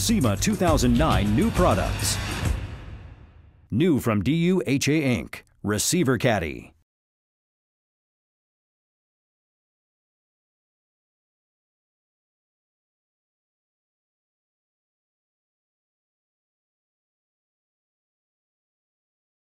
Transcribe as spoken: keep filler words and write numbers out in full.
SEMA two thousand nine new products. New from D U H A Incorporated. Receiver Caddy.